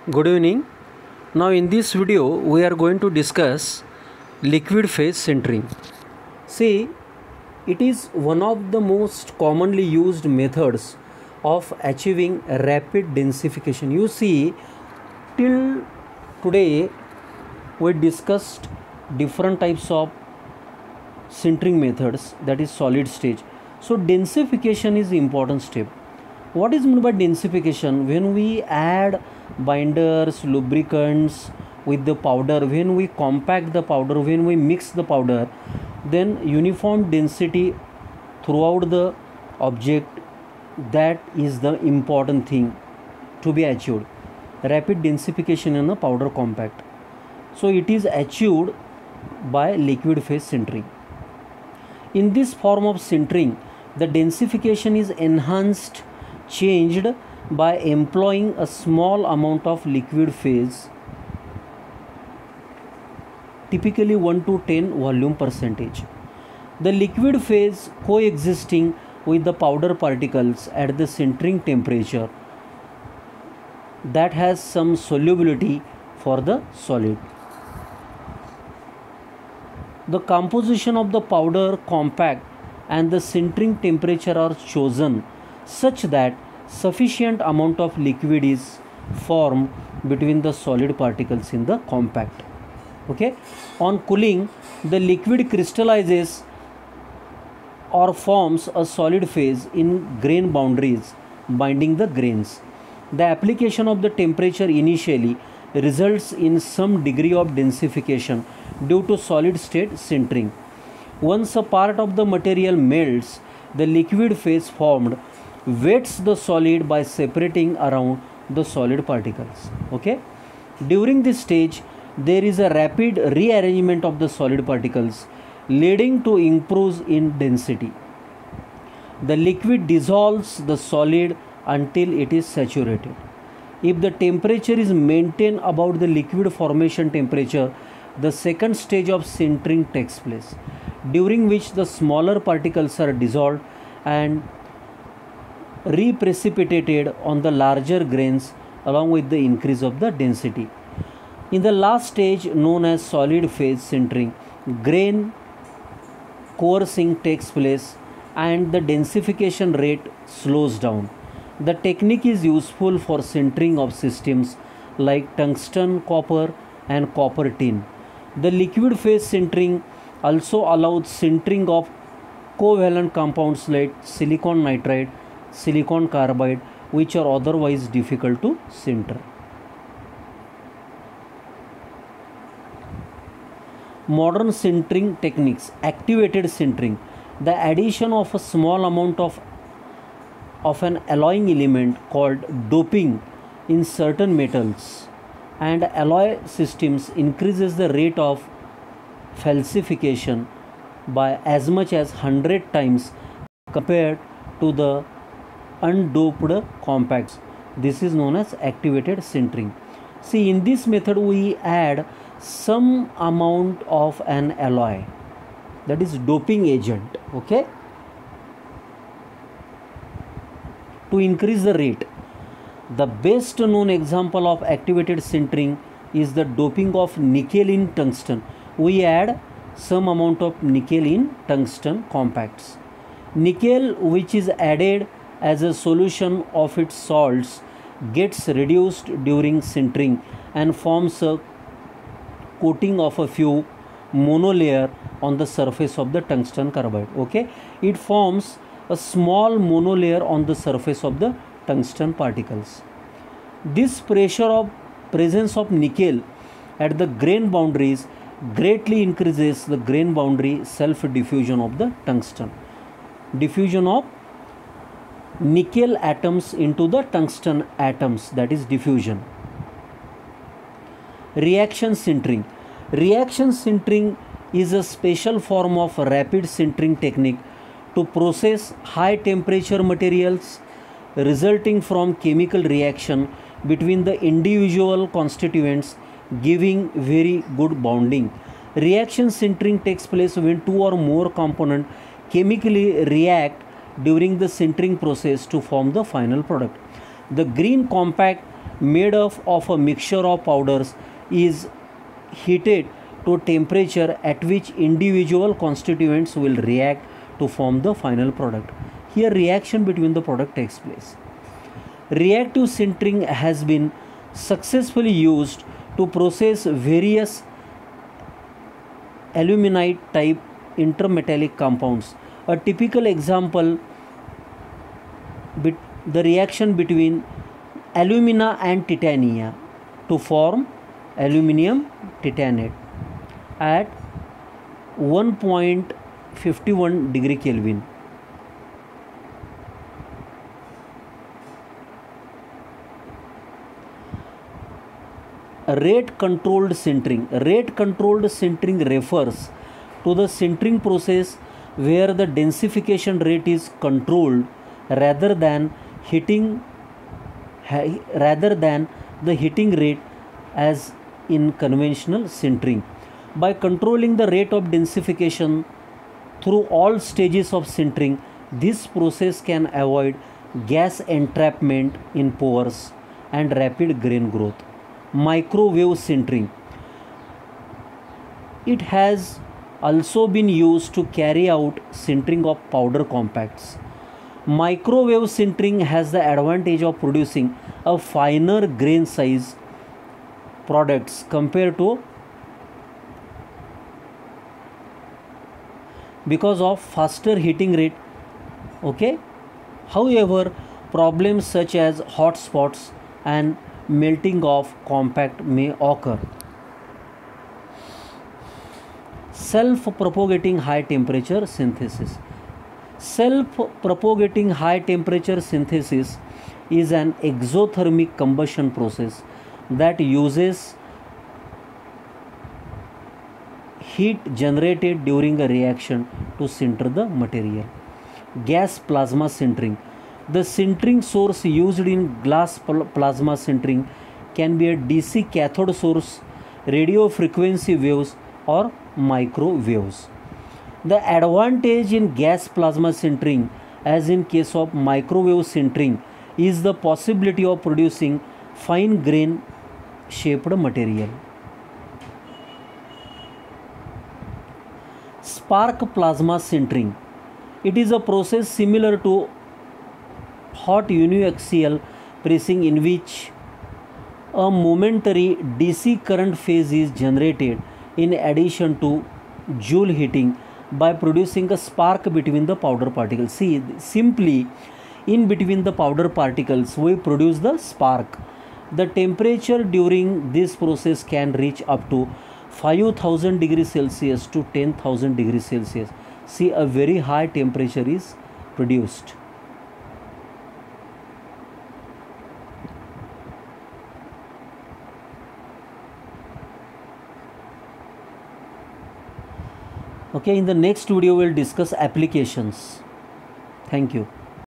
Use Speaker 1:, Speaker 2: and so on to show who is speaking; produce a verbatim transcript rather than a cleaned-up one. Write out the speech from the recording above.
Speaker 1: Good evening. Now in this video we are going to discuss liquid phase sintering. See, it is one of the most commonly used methods of achieving rapid densification. You see, till today we discussed different types of sintering methods, that is solid stage. So densification is the important step. What is meant by densification? When we add binders, lubricants with the powder, when we compact the powder, when we mix the powder, then uniform density throughout the object, that is the important thing to be achieved. Rapid densification in a powder compact. So it is achieved by liquid phase sintering. In this form of sintering, the densification is enhanced, changed by employing a small amount of liquid phase, typically one to ten volume percentage. The liquid phase coexisting with the powder particles at the sintering temperature that has some solubility for the solid. The composition of the powder compact and the sintering temperature are chosen such that sufficient amount of liquid is formed between the solid particles in the compact. Okay, on cooling, the liquid crystallizes or forms a solid phase in grain boundaries binding the grains. The application of the temperature initially results in some degree of densification due to solid state sintering. Once a part of the material melts, the liquid phase formed wets the solid by separating around the solid particles. Okay, during this stage there is a rapid rearrangement of the solid particles leading to improves in density. The liquid dissolves the solid until it is saturated. If the temperature is maintained about the liquid formation temperature, the second stage of sintering takes place, during which the smaller particles are dissolved and reprecipitated on the larger grains along with the increase of the density. In the last stage, known as solid phase sintering, grain coarsening takes place and the densification rate slows down. The technique is useful for sintering of systems like tungsten, copper and copper tin. The liquid phase sintering also allows sintering of covalent compounds like silicon nitride, silicon carbide, which are otherwise difficult to sinter. Modern sintering techniques. Activated sintering. The addition of a small amount of, of an alloying element called doping in certain metals and alloy systems increases the rate of falsification by as much as one hundred times compared to the undoped compacts. This is known as activated sintering. See, in this method we add some amount of an alloy, that is doping agent, okay, to increase the rate. The best known example of activated sintering is the doping of nickel in tungsten. We add some amount of nickel in tungsten compacts. Nickel, which is added as a solution of its salts, gets reduced during sintering and forms a coating of a few monolayer on the surface of the tungsten carbide. Okay, it forms a small monolayer on the surface of the tungsten particles. This pressure of presence of nickel at the grain boundaries greatly increases the grain boundary self diffusion of the tungsten. Diffusion of nickel atoms into the tungsten atoms, that is diffusion. Reaction sintering. Reaction sintering is a special form of rapid sintering technique to process high temperature materials resulting from chemical reaction between the individual constituents, giving very good bonding. Reaction sintering takes place when two or more components chemically react during the sintering process to form the final product. The green compact made up of a mixture of powders is heated to temperature at which individual constituents will react to form the final product. Here reaction between the product takes place. Reactive sintering has been successfully used to process various aluminite type intermetallic compounds. A typical example, the reaction between alumina and titania to form aluminium titanate at one point five one degree Kelvin. Rate controlled sintering. Rate controlled sintering refers to the sintering process where the densification rate is controlled rather than heating rather than the heating rate as in conventional sintering. By controlling the rate of densification through all stages of sintering, this process can avoid gas entrapment in pores and rapid grain growth. Microwave sintering. It has also been used to carry out sintering of powder compacts. Microwave sintering has the advantage of producing a finer grain size products compared to because of faster heating rate. Okay. However, problems such as hot spots and melting of compact may occur. Self-propagating high temperature synthesis. Self-propagating high temperature synthesis is an exothermic combustion process that uses heat generated during a reaction to sinter the material. Gas plasma sintering. The sintering source used in glass plasma sintering can be a D C cathode source, radio frequency waves, or microwaves. The advantage in gas plasma sintering, as in case of microwave sintering, is the possibility of producing fine grain shaped material. Spark plasma sintering. It is a process similar to hot uniaxial pressing in which a momentary D C current phase is generated in addition to Joule heating by producing a spark between the powder particles. See, simply in between the powder particles we produce the spark. The temperature during this process can reach up to five thousand degrees Celsius to ten thousand degrees Celsius. See, a very high temperature is produced. Okay, in the next video we will discuss applications. Thank you.